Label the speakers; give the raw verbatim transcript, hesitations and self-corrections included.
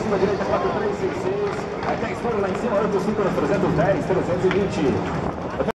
Speaker 1: cima direita, quatro três seis seis. Até estouro lá em cima, oito cinco, trezentos e dez, trezentos e vinte.